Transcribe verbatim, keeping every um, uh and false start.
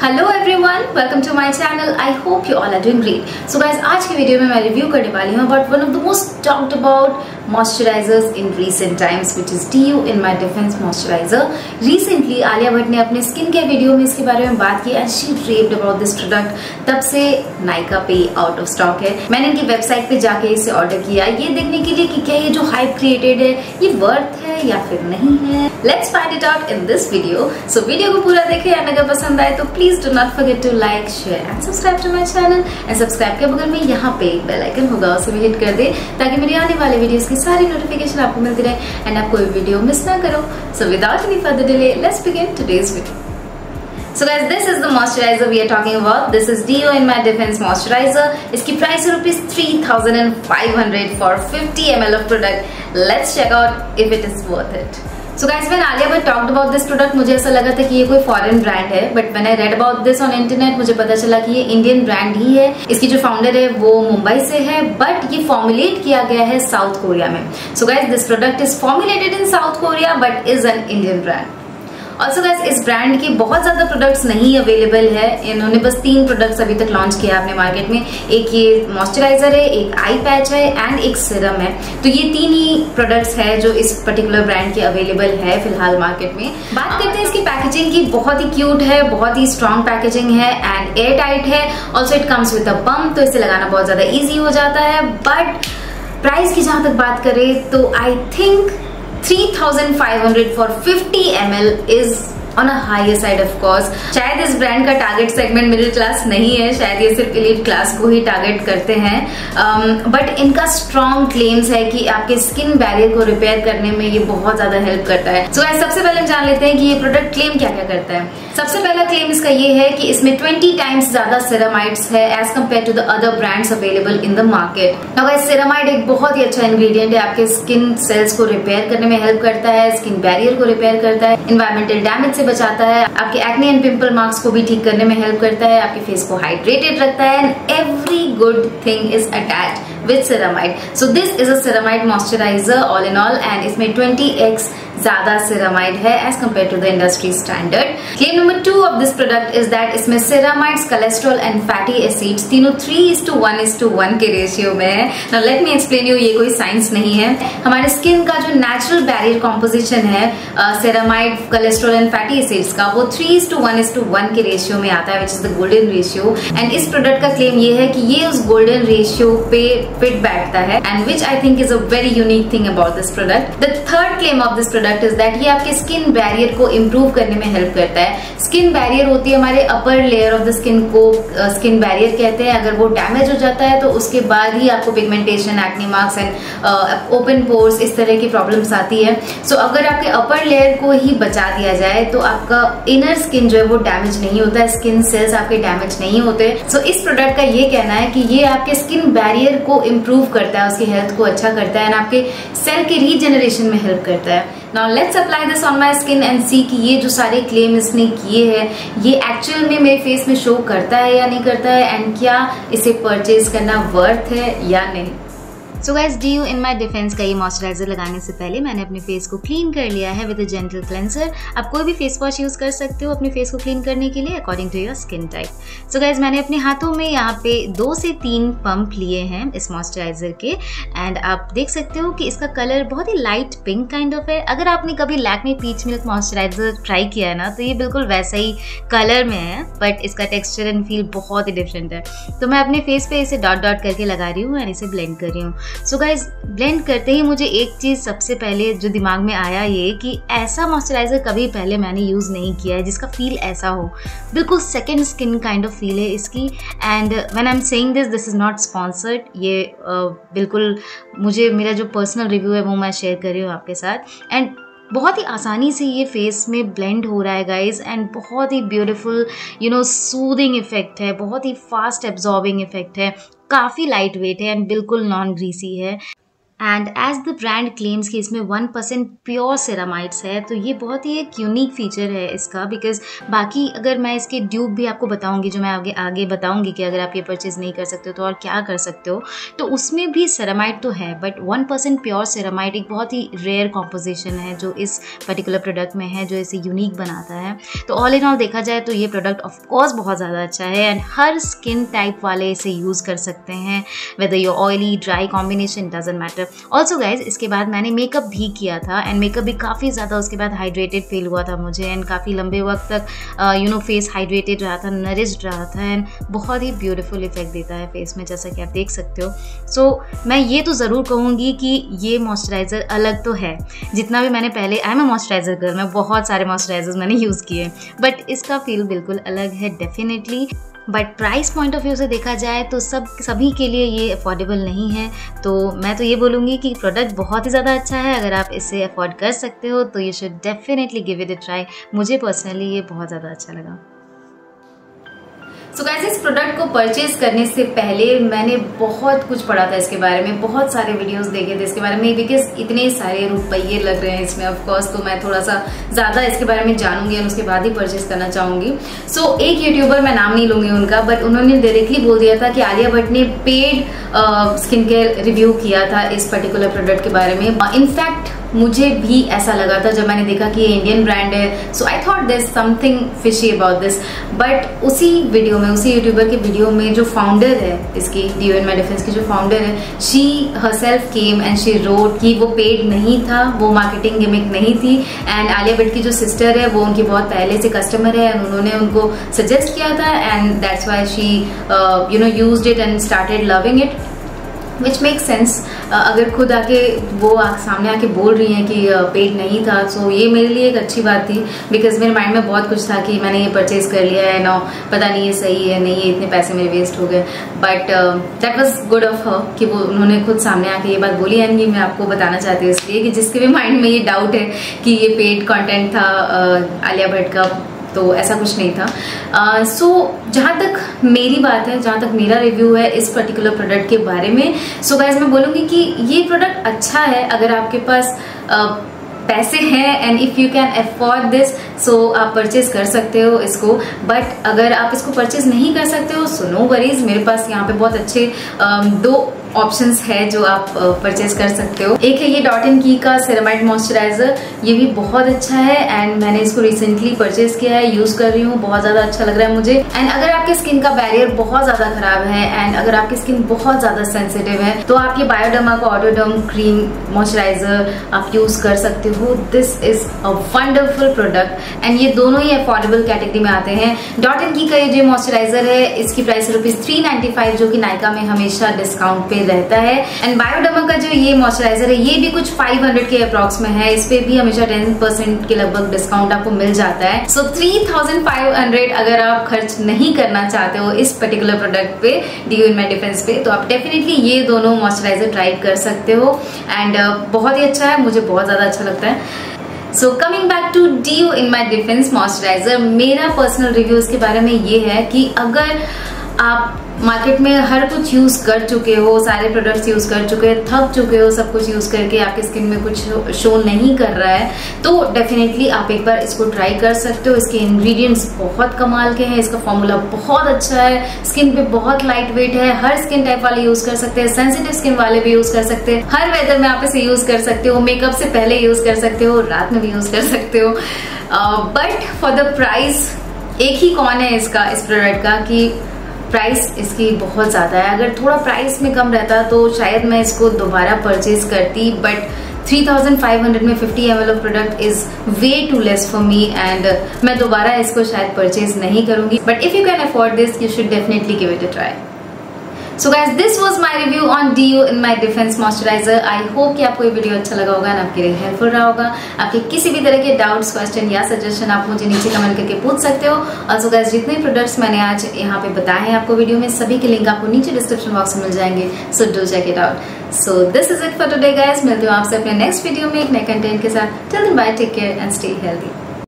Hello everyone, welcome to my channel. I hope you all are doing great. So guys, आज के video में मैं review करने वाली हूँ about one of the most talked about moisturisers in recent times, which is dew in my defence moisturiser. Recently Alia Bhatt ने अपने skin care video में इसके बारे में बात की and she raved about this product. तब से नायका पे आउट ऑफ स्टॉक है। मैंने इनकी वेबसाइट पे जाके इसे ऑर्डर किया ये देखने के लिए कि क्या ये जो हाइप क्रिएटेड है ये वर्थ है या फिर नहीं है। Let's find it out in this video. So video को पूरा देखें एंड अगर पसंद आए तो please do not forget to like, share and subscribe to my channel. And subscribe के बगल में यहाँ पे एक बेल आइकन होगा, उसे भी हिट कर दे ताकि मेरी आने वाले वीडियोस की सारी नोटिफिकेशन आपको मिलती रहे एंड आप कोई वीडियो मिस ना करो। So without any further delay, let's begin today's video. So guys, this is the moisturizer we are talking about. This is Deo in My Defense moisturizer. इसकी प्राइस है rupees three thousand five hundred for fifty milliliters of product. Let's check out if it is worth it. So guys, when Alia Bhatt talked about this product, मुझे ऐसा लगा था कि ये कोई foreign brand है, but when I read about this on internet, मुझे पता चला कि ये इंडियन ब्रांड ही है। इसकी जो फाउंडर है वो मुंबई से है, बट ये फॉर्मुलेट किया गया है साउथ कोरिया में। So guys, this product is formulated in South Korea but is an Indian brand. Also guys, इस ब्रांड के बहुत ज्यादा प्रोडक्ट्स नहीं अवेलेबल है। इन्होंने बस तीन प्रोडक्ट्स अभी तक लॉन्च किया अपने मार्केट में। एक ये मॉइस्चराइजर है, एक आई पैच है एंड एक सीरम है। तो ये तीन ही प्रोडक्ट्स है जो इस पर्टिकुलर ब्रांड के अवेलेबल है फिलहाल मार्केट में। बात करते हैं इसकी पैकेजिंग की। बहुत ही क्यूट है, बहुत ही स्ट्रॉन्ग पैकेजिंग है एंड एयर टाइट है। Also it comes with a pump, तो इसे लगाना बहुत ज्यादा ईजी हो जाता है। बट प्राइस की जहां तक बात करें तो I think three thousand five hundred for fifty milliliters is on a higher side of course. शायद इस ब्रांड का टारगेट सेगमेंट मिडिल क्लास नहीं है, शायद ये सिर्फ एलीट क्लास को ही टारगेट करते हैं। बट um, इनका स्ट्रॉन्ग क्लेम्स है कि आपके स्किन बैरियर को रिपेयर करने में ये बहुत ज्यादा हेल्प करता है। सो so, सबसे पहले जान लेते हैं कि ये प्रोडक्ट क्लेम क्या क्या करता है। सबसे पहला क्लेम इसका ये है कि इसमें ट्वेंटी टाइम्स ज्यादा सेरामाइड्स है as compared to the other brands available in the market. Now guys, ceramide एक बहुत ही अच्छा इंग्रेडिएंट है, आपके स्किन सेल्स को रिपेयर करने में हेल्प करता है, स्किन बैरियर को रिपेयर करता है, एनवायरमेंटल डैमेज से बचाता है, आपके एक्ने एंड पिंपल मार्क्स को भी ठीक करने में हेल्प करता है, आपके फेस को हाइड्रेटेड रखता है and every good thing is attached with ceramide. So this is a ceramide moisturizer all in all and इसमें ट्वेंटी एक्स ज्यादा ceramide है as compared to the industry standard. Claim number two of this product is that इसमें ceramides, cholesterol and fatty acids तीनों three is to one is to one के ratio में है। Now let me explain you, ये कोई science नहीं है। हमारे स्किन का जो नेचुरल बैरियर कॉम्पोजिशन है ceramide, cholesterol and fatty acids का, वो three is to one is to one के रेशियो में आता है, which is the golden ratio. And इस प्रोडक्ट का क्लेम ये है कि ये उस गोल्डन रेशियो पे फिट बैठता है and which I think is a very unique thing about this product. The third claim of this product is that ये आपके स्किन बैरियर को इम्प्रूव करने में हेल्प करता है। स्किन बैरियर होती है हमारे upper layer of the skin को स्किन uh, बैरियर कहते हैं। अगर वो डैमेज हो जाता है तो उसके बाद ही आपको pigmentation, acne marks and open pores इस तरह की प्रॉब्लम्स आती है। सो so, अगर आपके अपर लेयर को ही बचा दिया जाए तो आपका इनर स्किन जो है वो डैमेज नहीं होता है, स्किन सेल्स आपके डैमेज नहीं होते। सो so, इस प्रोडक्ट का ये कहना है कि ये आपके स्किन बैरियर को इम्प्रूव करता है, उसकी हेल्थ को अच्छा करता है एंड आपके सेल के रीजनरेशन में हेल्प करता है। Now let's apply this on my skin and see कि ये जो सारे क्लेम इसने किए हैं ये एक्चुअल में मेरे फेस में शो करता है या नहीं करता है एंड क्या इसे परचेज करना वर्थ है या नहीं। So guys, Deo in My Defense का ये मॉइस्चराइजर लगाने से पहले मैंने अपने फेस को क्लीन कर लिया है विद अ जेंटल क्लेंसर। आप कोई भी फेस वॉश यूज कर सकते हो अपने फेस को क्लीन करने के लिए according to your skin type. So guys, मैंने अपने हाथों में यहाँ पे दो से तीन पंप लिए हैं इस मॉइस्चराइजर के एंड आप देख सकते हो कि इसका कलर बहुत ही लाइट पिंक काइंड ऑफ है। अगर आपने कभी Lakme peach milk moisturiser try किया है ना तो ये बिल्कुल वैसा ही कलर में है, बट इसका टेक्सचर एंड फील बहुत ही डिफरेंट है। तो मैं अपने फेस पे इसे डॉट डॉट करके लगा रही हूँ एंड इसे ब्लेंड कर रही हूँ। सो गाइस, ब्लेंड करते ही मुझे एक चीज़ सबसे पहले जो दिमाग में आया ये कि ऐसा मॉइस्चराइजर कभी पहले मैंने यूज़ नहीं किया है जिसका फील ऐसा हो। बिल्कुल second skin kind of feel है इसकी। And when I am saying this this is not sponsored, ये uh, बिल्कुल मुझे मेरा जो पर्सनल रिव्यू है वो मैं शेयर कर रही हूँ आपके साथ। एंड बहुत ही आसानी से ये फेस में ब्लेंड हो रहा है गाइज एंड बहुत ही beautiful you know soothing effect है, बहुत ही फास्ट एब्जॉर्बिंग इफेक्ट है, काफ़ी लाइट वेट है एंड बिल्कुल नॉन ग्रीसी है। And as the brand claims कि इसमें वन परसेंट प्योर सेरामाइड्स है, तो ये बहुत ही एक यूनिक फीचर है इसका। बिकॉज बाकी अगर मैं इसके ड्यूब भी आपको बताऊंगी, जो मैं आगे आगे बताऊंगी कि अगर आप ये परचेज नहीं कर सकते हो तो और क्या कर सकते हो, तो उसमें भी सेरामाइड तो है, but one percent pure ceramide एक बहुत ही रेयर कॉम्पोजिशन है जो इस पर्टिकुलर प्रोडक्ट में है, जो इसे यूनिक बनाता है। तो ऑल इन ऑल देखा जाए तो ये प्रोडक्ट ऑफकोर्स बहुत ज़्यादा अच्छा है एंड हर स्किन टाइप वाले इसे यूज़ कर सकते हैं, whether your oily dry combination doesn't matter. Also guys इसके बाद मैंने मेकअप भी किया था एंड मेकअप भी काफ़ी ज़्यादा उसके बाद हाइड्रेटेड फील हुआ था मुझे एंड काफ़ी लंबे वक्त तक यू नो फेस हाइड्रेटेड रहा था, नरिश्ड रहा था एंड बहुत ही ब्यूटीफुल इफेक्ट देता है फेस में, जैसा कि आप देख सकते हो। सो so, मैं ये तो ज़रूर कहूँगी कि ये मॉइस्चराइज़र अलग तो है। जितना भी मैंने पहले, I am a moisturiser girl, मैं बहुत सारे मॉइस्चराइजर्स मैंने यूज़ किए, बट इसका फील बिल्कुल अलग है definitely. But price point of view से देखा जाए तो सब सभी के लिए ये अफोर्डेबल नहीं है। तो मैं तो ये बोलूँगी कि प्रोडक्ट बहुत ही ज़्यादा अच्छा है। अगर आप इसे अफोर्ड कर सकते हो तो you should definitely give it a try. मुझे पर्सनली ये बहुत ज़्यादा अच्छा लगा। सो गाइस, इस प्रोडक्ट को परचेज करने से पहले मैंने बहुत कुछ पढ़ा था इसके बारे में, बहुत सारे वीडियोस देखे थे इसके बारे में, बिकॉज इतने सारे रुपये लग रहे हैं इसमें ऑफ कोर्स, तो मैं थोड़ा सा ज़्यादा इसके बारे में जानूंगी और उसके बाद ही परचेज करना चाहूंगी। सो so, एक यूट्यूबर, मैं नाम नहीं लूंगी उनका, बट उन्होंने डायरेक्टली बोल दिया था कि आलिया भट्ट ने पेड स्किन केयर रिव्यू किया था इस पर्टिकुलर प्रोडक्ट के बारे में। इनफैक्ट मुझे भी ऐसा लगा था जब मैंने देखा कि ये इंडियन ब्रांड है, so I thought there something fishy about this. But उसी वीडियो में, उसी यूट्यूबर के वीडियो में जो फाउंडर है इसकी, डीयू इन माय डिफेंस की जो फाउंडर है, she herself came and she wrote कि वो पेड नहीं था, वो मार्केटिंग गिमिक नहीं थी। एंड आलिया भट्ट की जो सिस्टर है वो उनकी बहुत पहले से कस्टमर है एंड उन्होंने उनको सजेस्ट किया था and that's why she you know used it and started loving it, which make sense. अगर खुद आके वो आ, सामने आके बोल रही हैं कि पेड नहीं था, सो ये मेरे लिए एक अच्छी बात थी, बिकॉज मेरे माइंड में बहुत कुछ था कि मैंने ये परचेज कर लिया है, ना पता नहीं ये सही है नहीं, ये इतने पैसे मेरे वेस्ट हो गए। But that was good of her कि वो उन्होंने खुद सामने आके ये बात बोली। एंड ये मैं आपको बताना चाहती हूँ इसलिए कि जिसके भी माइंड में ये डाउट है कि ये पेड कॉन्टेंट था आलिया भट्ट का, तो ऐसा कुछ नहीं था। सो uh, so, जहाँ तक मेरी बात है, जहाँ तक मेरा रिव्यू है इस पर्टिकुलर प्रोडक्ट के बारे में, सो so गाइस मैं बोलूँगी कि ये प्रोडक्ट अच्छा है अगर आपके पास uh, पैसे हैं and if you can afford this, so आप परचेज कर सकते हो इसको। बट अगर आप इसको परचेज नहीं कर सकते हो, सो नो वरीज, मेरे पास यहाँ पे बहुत अच्छे um, दो ऑप्शंस है जो आप परचेज कर सकते हो। एक है ये डॉट एंड की का सेरामाइड मॉइस्चराइजर, ये भी बहुत अच्छा है एंड मैंने इसको रिसेंटली परचेज किया है, यूज कर रही हूँ, बहुत ज्यादा अच्छा लग रहा है मुझे। एंड अगर आपके स्किन का बैरियर बहुत ज्यादा खराब है एंड अगर आपकी स्किन बहुत ज्यादा सेंसिटिव है, तो आप ये बायोडर्मा का ऑटोडर्म क्रीम मॉइस्चराइजर आप यूज कर सकते हो। This is a wonderful product and ये दोनों ही अफोर्डेबल कैटेगरी में आते हैं। डॉट एंड की का ये जो मॉइस्चराइजर है, इसकी price rupees three ninety five, जो कि नायका में हमेशा डिस्काउंट पे रहता है। एंड बायोडर्मा का जो ये मॉइस्चराइजर है, ये भी कुछ फाइव हंड्रेड के अप्रॉक्स में है, इस पे भी हमेशा टेन परसेंट के लगभग डिस्काउंट आपको मिल जाता है। So three thousand five hundred अगर आप खर्च नहीं करना चाहते हो इस पर्टिकुलर प्रोडक्ट पे, डीयू इन माय डिफेंस पे, तो आप डेफिनेटली ये दोनों मॉइस्चराइजर ट्राई कर सकते हो एंड uh, बहुत ही अच्छा है, मुझे बहुत ज्यादा अच्छा लगता है। So coming back to Dew in my defence moisturiser, मेरा पर्सनल रिव्यू इसके बारे में ये है कि अगर आप मार्केट में हर कुछ यूज कर चुके हो, सारे प्रोडक्ट्स यूज कर चुके हो, थक चुके हो सब कुछ यूज करके, आपके स्किन में कुछ शो नहीं कर रहा है, तो डेफिनेटली आप एक बार इसको ट्राई कर सकते हो। इसके इंग्रेडिएंट्स बहुत कमाल के हैं, इसका फॉर्मूला बहुत अच्छा है, स्किन पे बहुत लाइट वेट है, हर स्किन टाइप वाले यूज कर सकते हैं, सेंसिटिव स्किन वाले भी यूज कर सकते हैं, हर वेदर में आप इसे यूज कर सकते हो, मेकअप से पहले यूज कर सकते हो, रात में भी यूज कर सकते हो। बट फॉर द प्राइस, एक ही कौन है इसका, इस प्रोडक्ट का, कि प्राइस इसकी बहुत ज़्यादा है। अगर थोड़ा प्राइस में कम रहता तो शायद मैं इसको दोबारा परचेज करती, but three thousand five hundred में fifty M L of product is way too less for me and मैं दोबारा इसको शायद परचेज नहीं करूंगी। But if you can afford this, you should definitely give it a try. So guys, this was my review on Dew in My Defense moisturiser. I hope कि आपको ये video अच्छा लगा होगा, आपके लिए हेल्पफुल रहा होगा। आपके किसी भी तरह के डाउट्स, क्वेश्चन या सजेशन आप मुझे नीचे कमेंट करके पूछ सकते हो। ऑल्सो गाइज, जितने प्रोडक्ट्स मैंने आज यहाँ पे बताए हैं आपको वीडियो में, सभी के लिंक आपको नीचे डिस्क्रिप्शन बॉक्स में मिल जाएंगे, so do check it out. So this is it for today guys, मिलते हो आपसे अपने नेक्स्ट वीडियो में एक नए कंटेंट के साथ। Till then bye, take care and stay healthy.